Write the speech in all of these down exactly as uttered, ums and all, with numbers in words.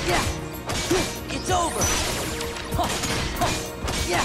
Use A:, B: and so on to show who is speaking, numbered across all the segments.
A: Yeah. It's over. Huh. Huh. Yeah.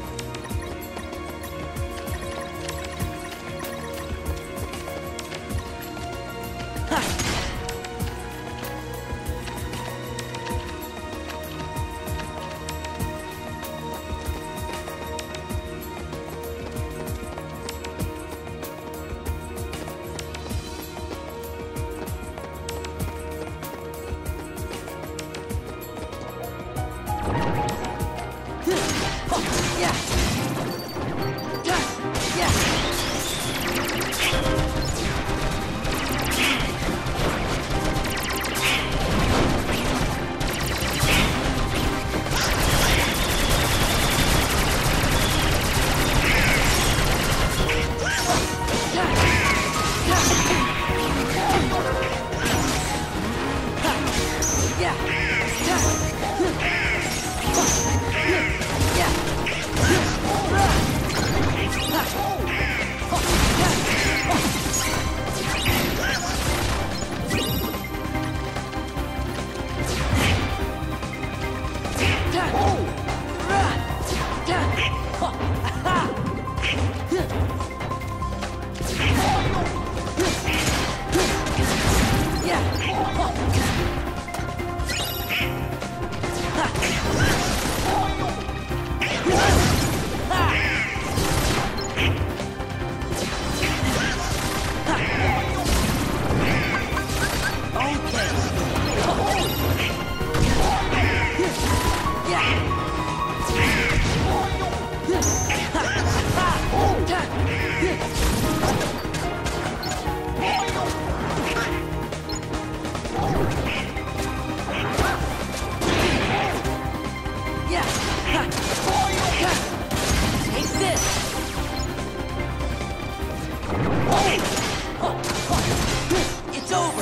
A: It's over!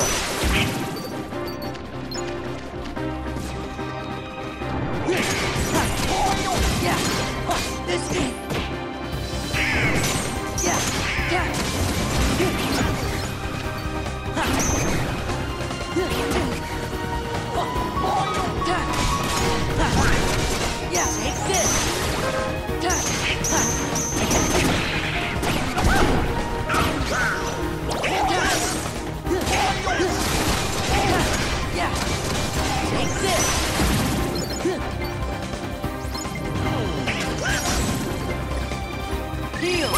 A: Yeah! This game! Yeah! Yeah! Yeah! Take this! Yeah! Take this! Deal!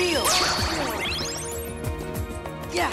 A: Heal! Yeah!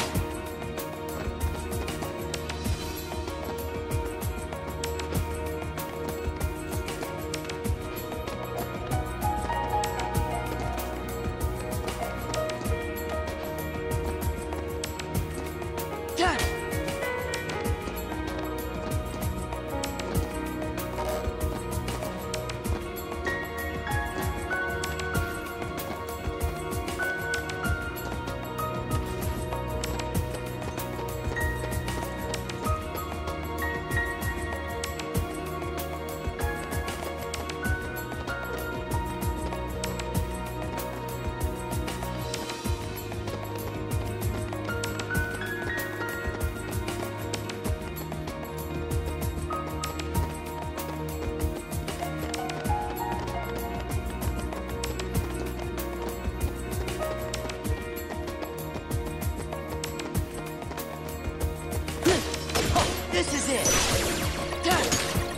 A: This is it! Done!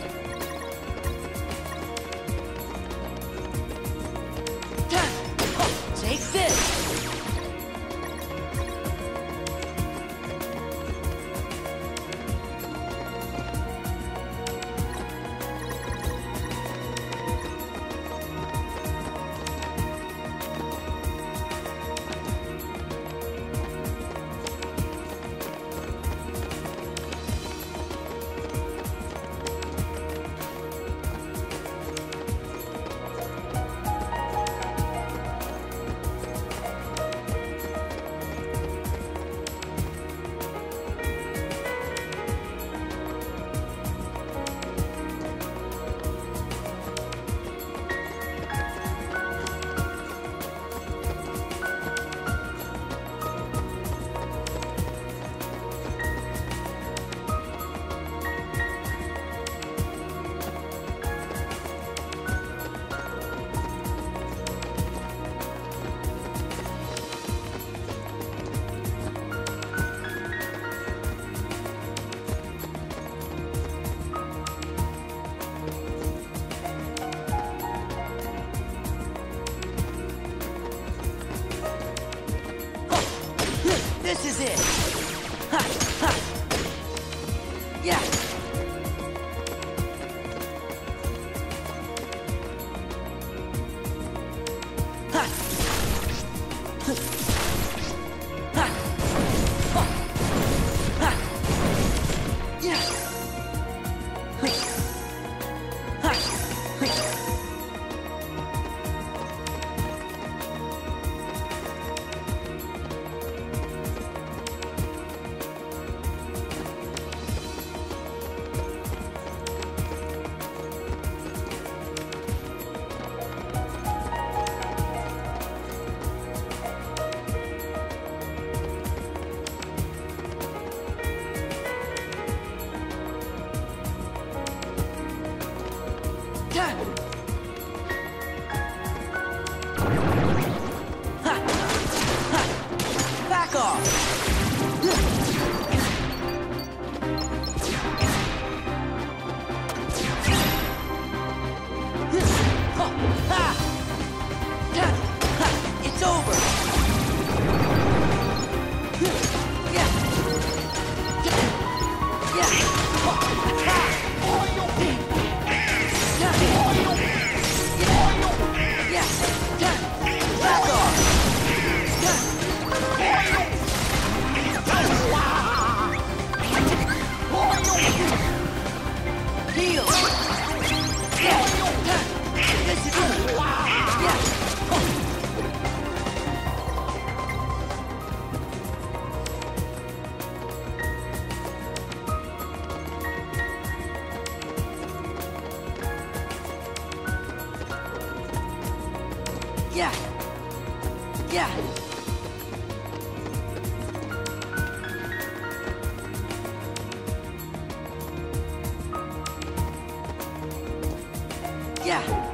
A: Done! Oh, take this! This is it! Ha! Ha! Yeah! Ha! Ha! Oh! Ha! Yeah! Ha! Ha! Done! Ha! Ha! Back off! It's over! Yeah! Yeah! Heal! Yeah! This is it! Yeah! Yeah! Yeah! Yeah!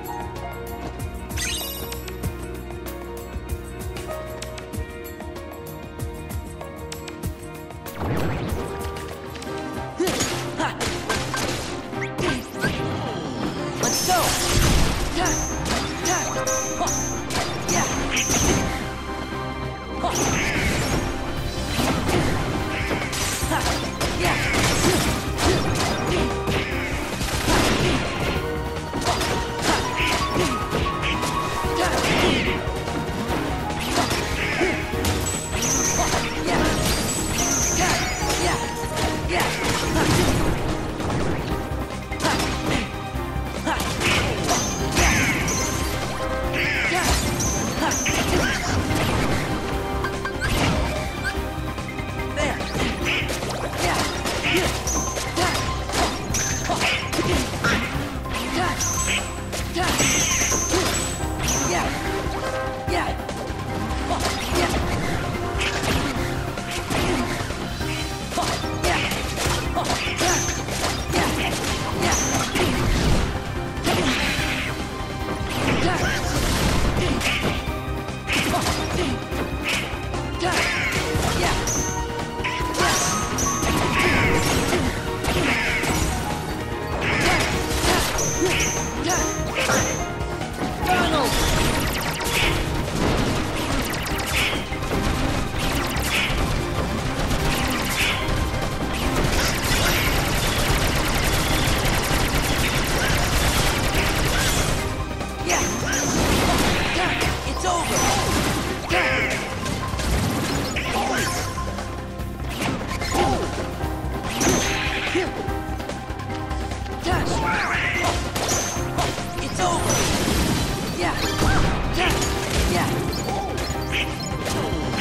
A: Let's go! Yeah! Yeah!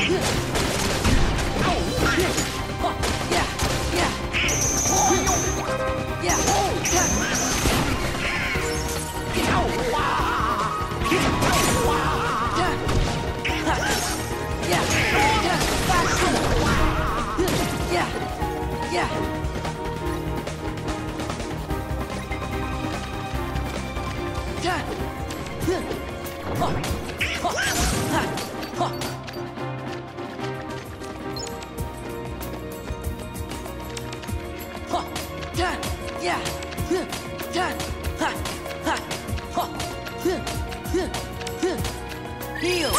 A: Heal!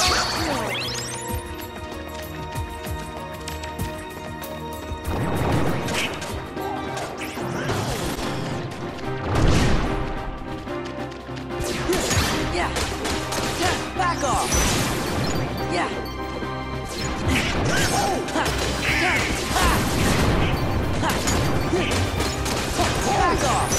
A: Yeah. Back off. Yeah. Back off.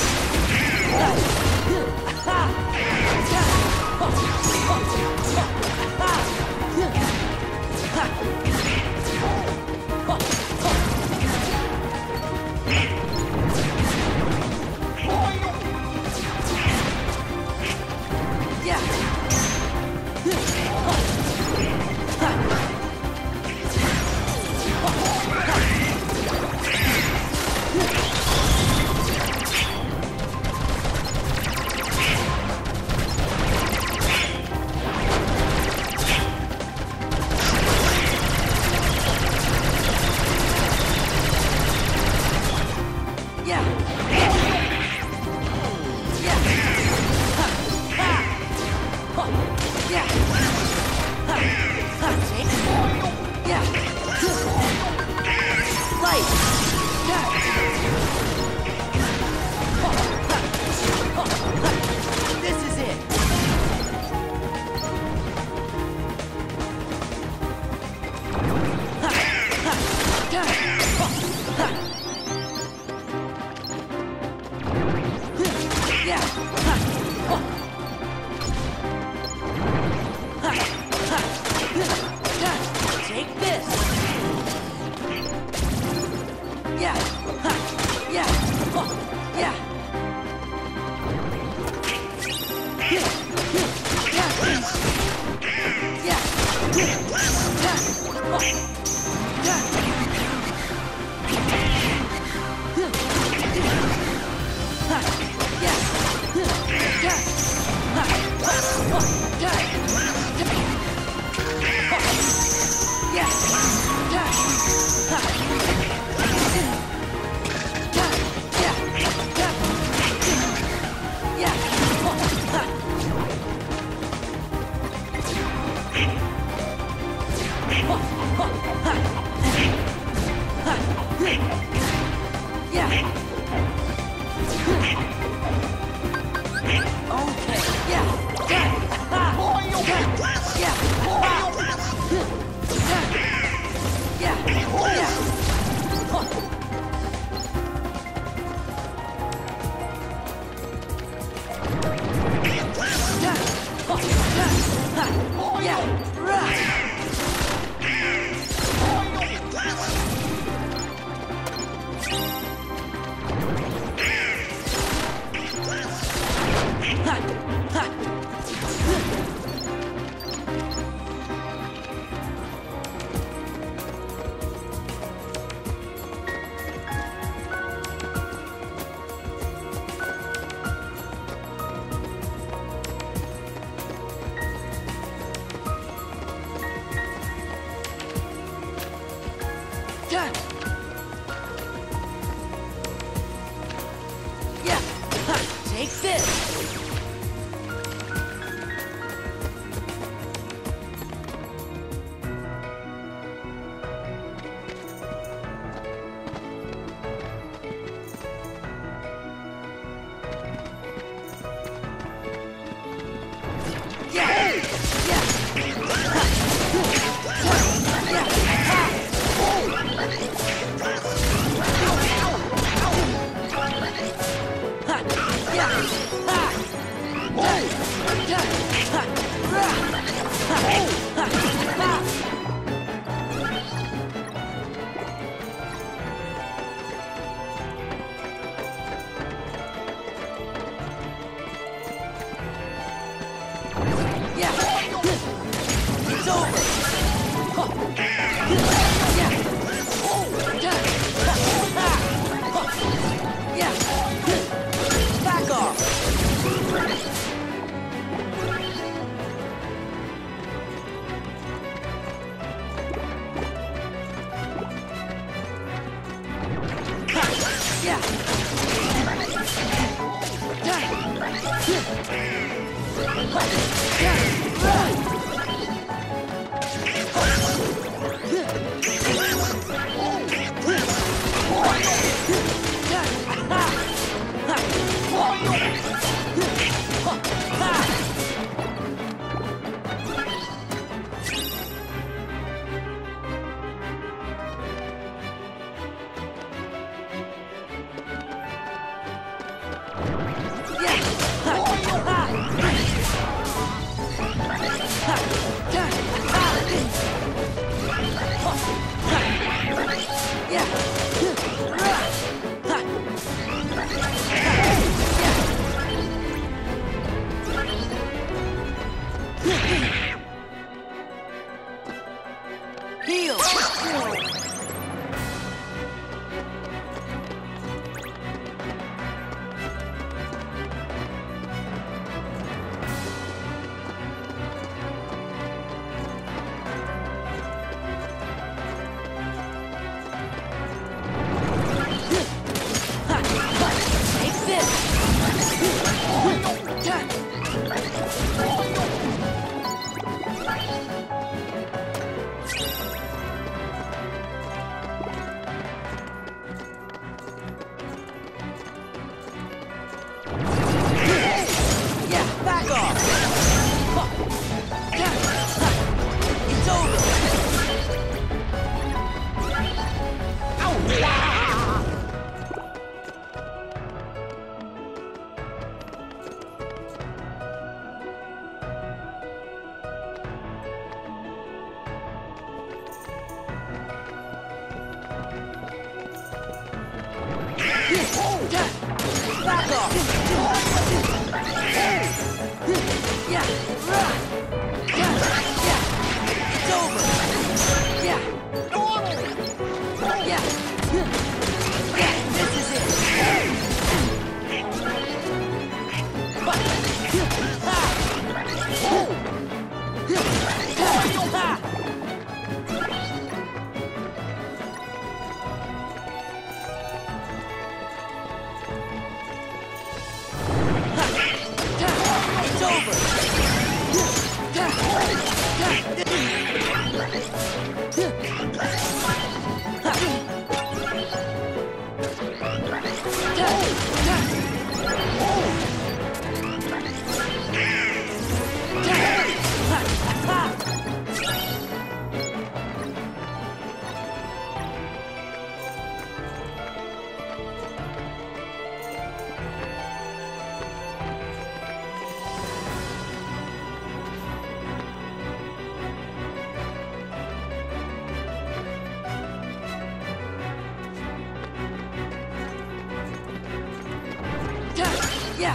A: Yeah.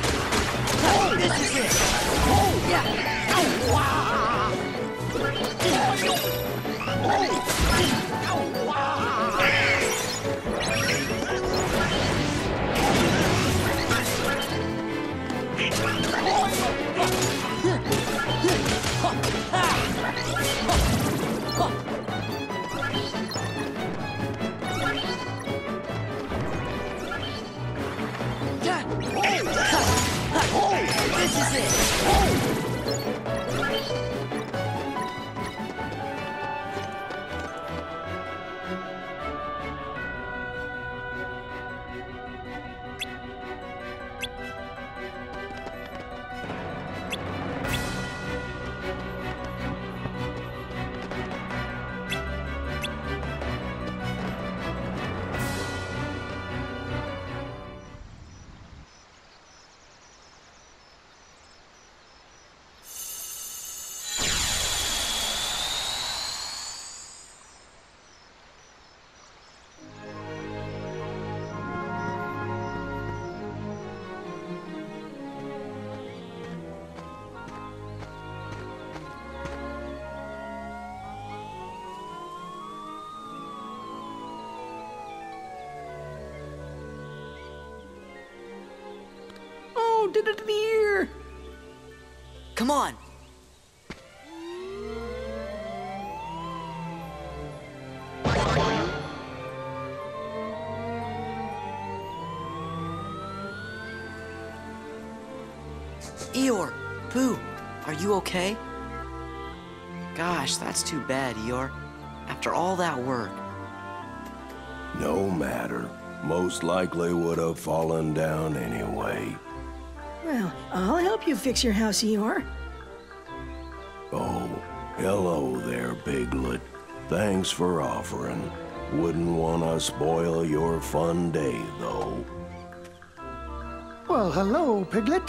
A: This is it. Yeah. This is it. Come on. Eeyore, Pooh,
B: Are you okay? Gosh, that's too bad, Eeyore. After all that work.
C: No matter. Most likely would have fallen down anyway.
D: Well, I'll help you fix your house, Eeyore.
C: Oh, hello there, Piglet. Thanks for offering. Wouldn't want to spoil your fun day, though.
E: Well, hello, Piglet.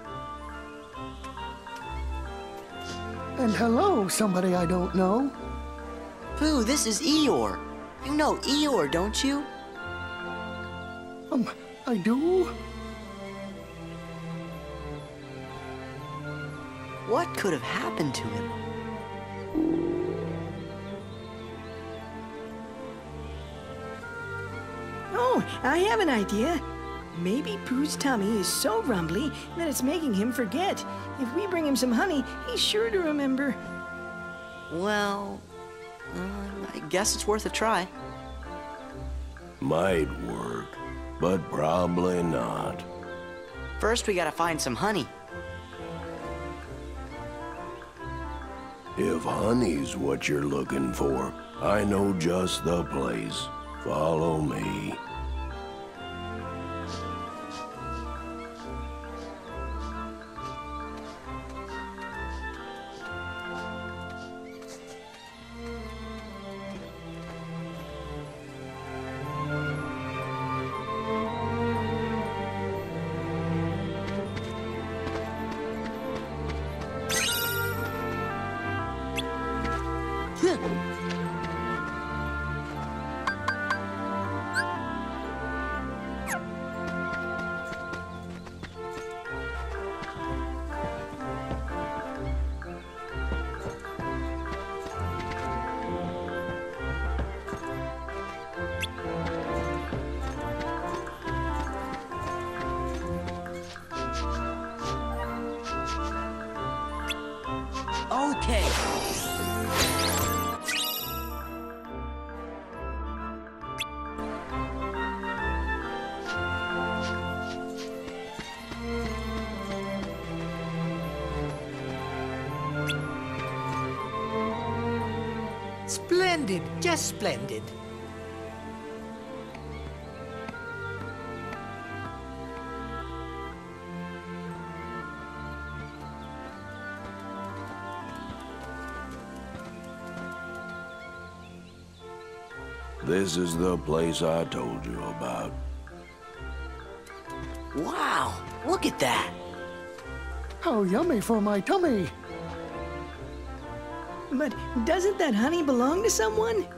E: And hello, somebody I don't know.
B: Pooh, this is Eeyore. You know Eeyore, don't you?
E: Um, I do?
B: What could have happened to him?
D: Oh, I have an idea. Maybe Pooh's tummy is so rumbly that it's making him forget. If we bring him some honey, he's sure to remember.
B: Well, uh, I guess it's worth a try.
C: Might work, but probably not.
B: First, we gotta find some honey.
C: If honey's what you're looking for, I know just the place. Follow me.
B: Okay.
A: Splendid, just splendid.
C: This is the place I told you about.
B: Wow, look at that.
E: How yummy for my tummy.
D: But doesn't that honey belong to someone?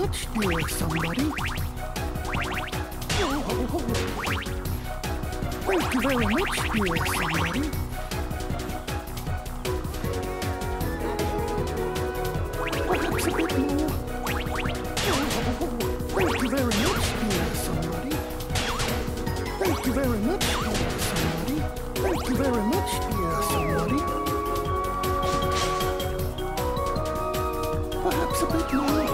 E: much, dear somebody. Oh, oh, oh. Thank you very much, dear somebody. Perhaps a bit more. Oh, oh, oh. Thank you very much, dear somebody. Thank you very much, dear somebody. Thank you very much, dear somebody. Perhaps a bit more.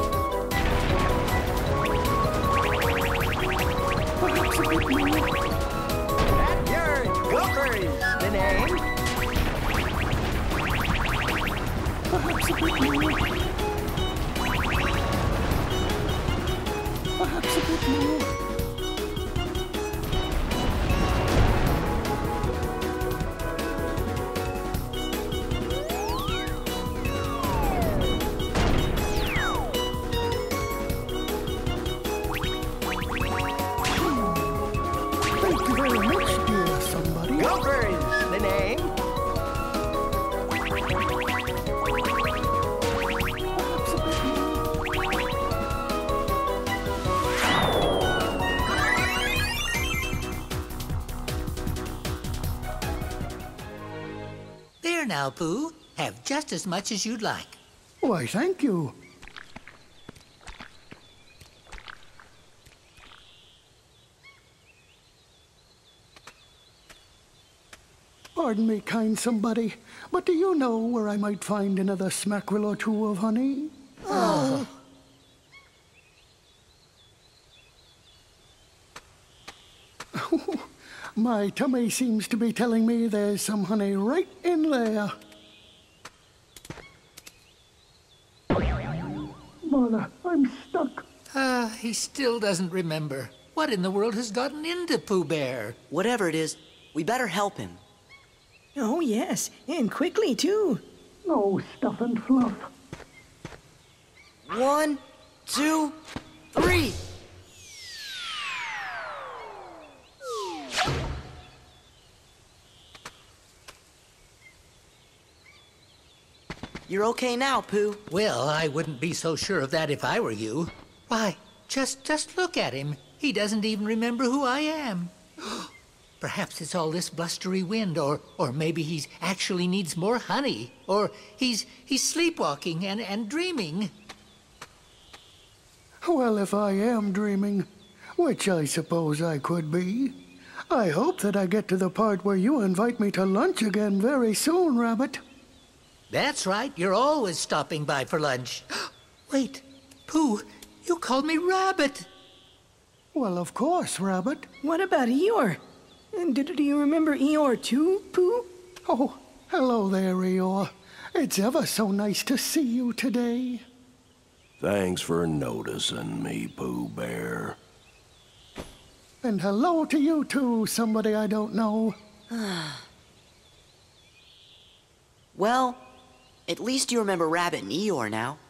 E: Perhaps a bit more.
A: Backyard Gophers, the name.
E: Perhaps a bit more. Perhaps a bit more. Thank you very much, dear somebody.
A: Gophers, the name.
E: Perhaps a bit more.
A: There now, Pooh. Have just as much as you'd like.
E: Why, thank you. Pardon me, kind somebody, but do you know where I might find another smackerel or two of honey?
A: Oh.
E: My tummy seems to be telling me there's some honey right in there. Mother, I'm stuck.
A: Ah, he still doesn't remember. What in the world has gotten into Pooh Bear?
B: Whatever it is, we better help him.
D: Oh, yes, and quickly, too.
E: No stuff and fluff.
B: One, two, three. You're okay now, Pooh.
A: Well, I wouldn't be so sure of that if I were you. Why, just just look at him. He doesn't even remember who I am. Perhaps it's all this blustery wind, or or maybe he actually needs more honey, or he's he's sleepwalking and, and dreaming.
E: Well, if I am dreaming, which I suppose I could be, I hope that I get to the part where you invite me to lunch again very soon, Rabbit.
A: That's right, you're always stopping by for lunch. Wait, Pooh, you called me Rabbit.
E: Well, of course, Rabbit.
D: What about Eeyore? And do, do you remember Eeyore, too, Pooh?
E: Oh, hello there, Eeyore. It's ever so nice to see you today.
C: Thanks for noticing me, Pooh Bear.
E: And hello to you, too, somebody I don't know.
B: Well, at least you remember Rabbit and Eeyore now.